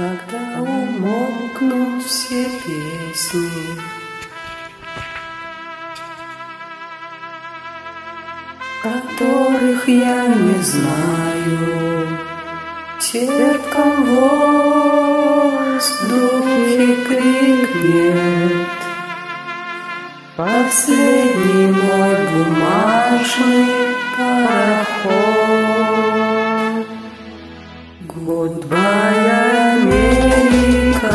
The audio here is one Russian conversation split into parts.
Когда умолкнут все песни, которых я не знаю, в терпком воздухе крикнет последний мой бумажный пароход. Goodbye, Америка,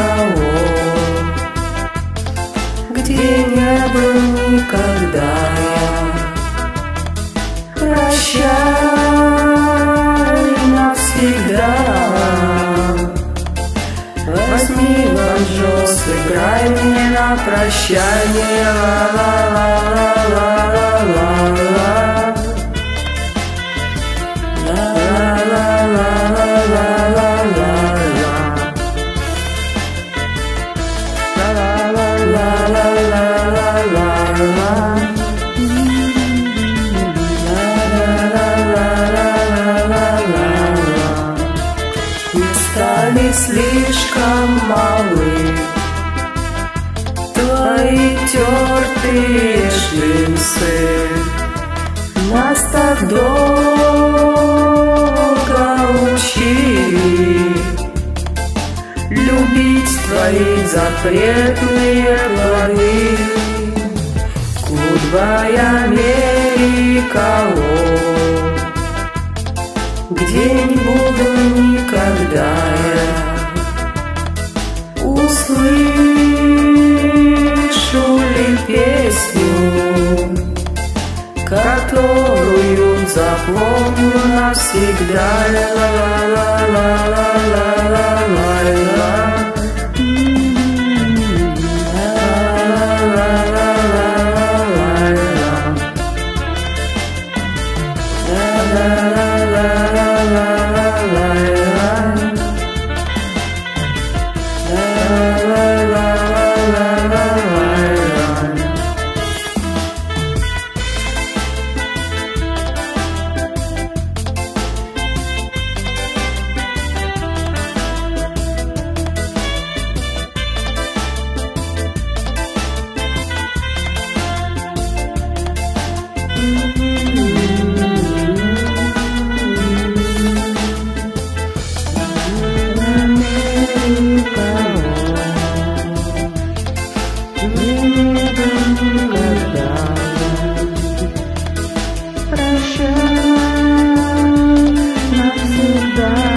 где не был никогда я. Прощай навсегда. Возьми банджо, сыграй мне на прощание. Ла-ла-ла-ла-ла-ла-ла. Мы стали слишком малы, твои тертые шлинцы нас так долго учили любить твои запретные плоды. Goodbye, Америка, где не буду никогда я. Услышу ли песню, которую запомню навсегда. Ла-ла-ла-ла-ла-ла-ла-ла. Прощай навсегда.